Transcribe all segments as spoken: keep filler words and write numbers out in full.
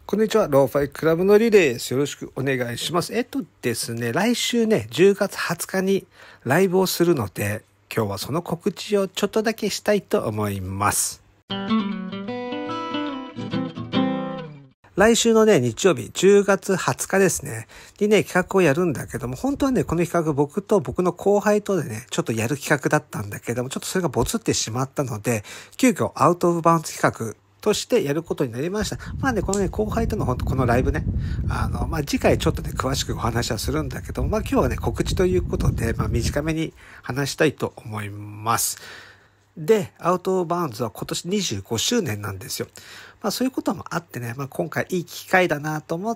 こんにちは、ローファイクラブのりです。よろしくお願いします。えっとですね、来週ね、じゅうがつはつかにライブをするので、今日はその告知をちょっとだけしたいと思います。来週のね、日曜日、じゅうがつはつかですね、にね、企画をやるんだけども、本当はね、この企画僕と僕の後輩とでね、ちょっとやる企画だったんだけども、ちょっとそれがボツってしまったので、急遽アウトオブバウンズ企画、としてやることになりました。まあね、このね、後輩との本当このライブね、あの、まあ次回ちょっとね、詳しくお話はするんだけども、まあ今日はね、告知ということで、まあ短めに話したいと思います。で、アウトバウンズは今年にじゅうごしゅうねんなんですよ。まあそういうこともあってね、まあ今回いい機会だなと思って、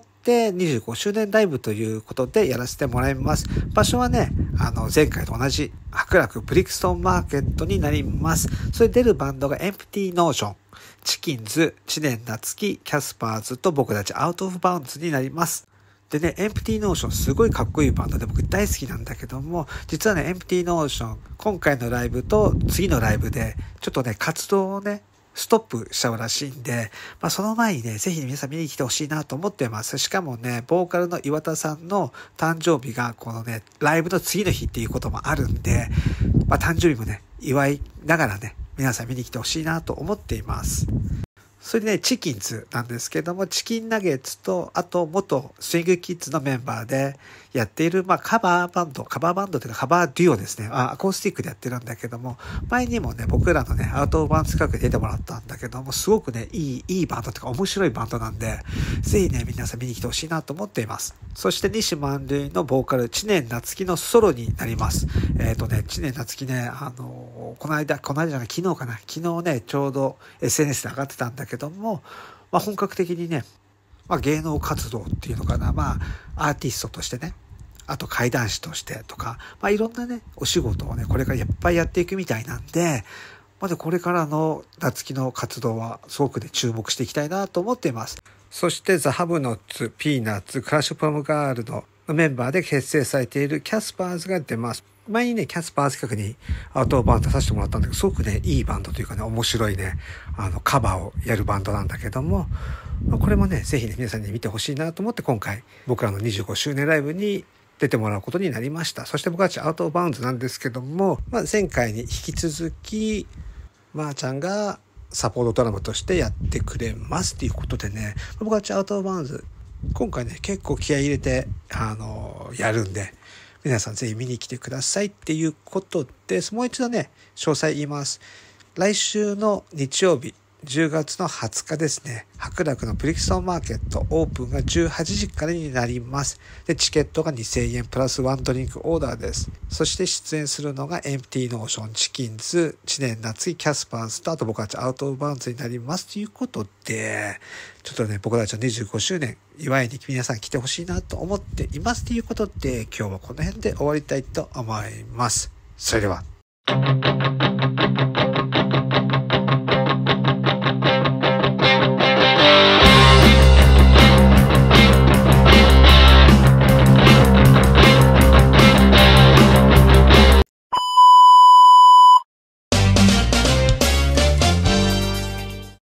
にじゅうごしゅうねんライブということでやらせてもらいます。場所はね、あの前回と同じ白楽ブリクストンマーケットになります。それ出るバンドがエンプティノーション、チキンズ、知念夏樹、キャスパーズと僕たちアウトオブバウンズになります。でね、エンプティノーションすごいかっこいいバンドで僕大好きなんだけども、実はね、エンプティノーション、今回のライブと次のライブで、ちょっとね、活動をね、ストップしちゃうらしいんで、まあその前にね、ぜひ皆さん見に来てほしいなと思ってます。しかもね、ボーカルの岩田さんの誕生日がこのね、ライブの次の日っていうこともあるんで、まあ誕生日もね、祝いながらね、皆さん見に来てほしいなと思っています。それでね、チキンズなんですけども、チキンナゲッツと、あと元スイングキッズのメンバーでやっている、まあカバーバンド、カバーバンドというかカバーデュオですね。あ、アコースティックでやってるんだけども、前にもね、僕らのね、アウトオブバウンズ企画で出てもらったんだけども、すごくね、いい、いいバンドというか面白いバンドなんで、ぜひね、皆さん見に来てほしいなと思っています。そして西満塁のボーカル、知念夏樹のソロになります。えっとね、知念夏樹ね、あの、この間、この間じゃない、昨日かな、昨日ね、ちょうど エスエヌエス で上がってたんだけども、まあ、本格的にね、まあ、芸能活動っていうのかな、まあ、アーティストとしてね、あと怪談師としてとか、まあ、いろんなね、お仕事をね、これからいっぱいやっていくみたいなんで、まだこれからの夏樹の活動はすごくね、注目していきたいなと思っています。そしてザ・ハブノッツ、ピーナッツ、クラッシュプロムガールのメンバーで結成されているキャスパーズが出ます。前にね、キャスパーズ企画にアウトバンド出させてもらったんだけど、すごくね、いいバンドというかね、面白いね、あの、カバーをやるバンドなんだけども、これもね、ぜひね、皆さんに見てほしいなと思って今回、僕らのにじゅうごしゅうねんライブに出てもらうことになりました。そして僕たちアウトバウンズなんですけども、まあ、前回に引き続き、まーちゃんがサポートドラムとしてやってくれますっていうことでね、僕たちアウトバウンズ、今回ね、結構気合い入れて、あの、やるんで、皆さんぜひ見に来てくださいっていうことです。もう一度ね、詳細言います。来週の日曜日、じゅうがつのはつかですね、白楽のブリクストンマーケットオープンがじゅうはちじからになります。で、チケットがにせんえんプラスワンドリンクオーダーです。そして出演するのがエンプティノーション、チキンズ、知念夏樹、キャスパーズと、あと僕たちアウトオブバウンズになりますということで、ちょっとね、僕たちのにじゅうごしゅうねん祝いに皆さん来てほしいなと思っていますということで、今日はこの辺で終わりたいと思います。それでは。